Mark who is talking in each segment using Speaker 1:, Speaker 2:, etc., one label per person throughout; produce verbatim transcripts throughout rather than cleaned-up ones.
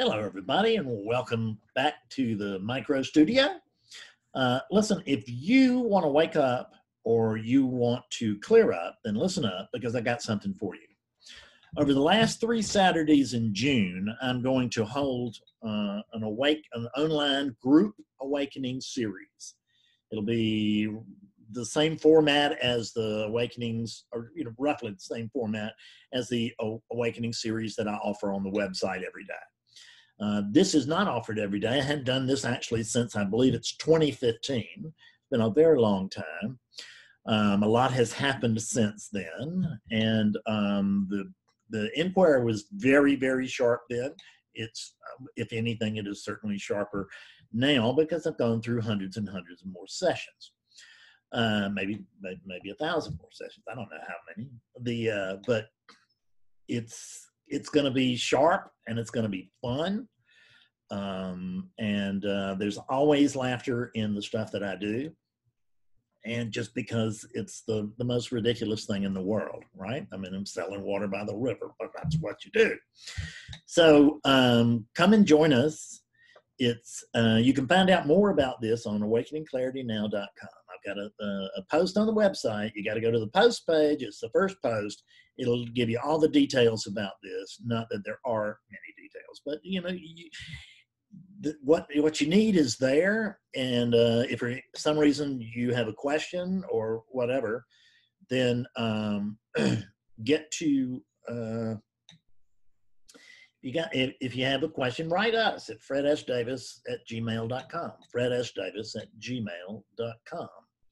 Speaker 1: Hello, everybody, and welcome back to the Micro Studio. Uh, listen, if you want to wake up or you want to clear up, then listen up because I got something for you. Over the last three Saturdays in June, I'm going to hold uh, an awake, an online group awakening series. It'll be the same format as the Awakenings, or you know, roughly the same format as the Awakening series that I offer on the website every day. Uh, this is not offered every day. I hadn't done this actually since I believe it's twenty fifteen. It's been a very long time. Um, a lot has happened since then, and um, the the inquiry was very, very sharp then. It's, um, if anything, it is certainly sharper now because I've gone through hundreds and hundreds of more sessions. Uh, maybe, maybe maybe a thousand more sessions. I don't know how many. The uh, but it's it's going to be sharp and it's going to be fun. Um, and uh, there's always laughter in the stuff that I do. And just because it's the, the most ridiculous thing in the world, right? I mean, I'm selling water by the river, but that's what you do. So um, come and join us. It's uh, you can find out more about this on awakening clarity now dot com. I've got a, a, a post on the website. You got to go to the post page. It's the first post. It'll give you all the details about this. Not that there are many details, but you know, you, the, what what you need is there. And uh, if for some reason you have a question or whatever, then um, get to. Uh, You got if, if you have a question, write us at fred s davis at gmail dot com. fred s davis at gmail dot com.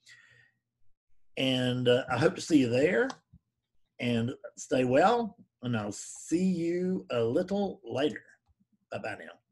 Speaker 1: And uh, I hope to see you there. And stay well. And I'll see you a little later. Bye bye now.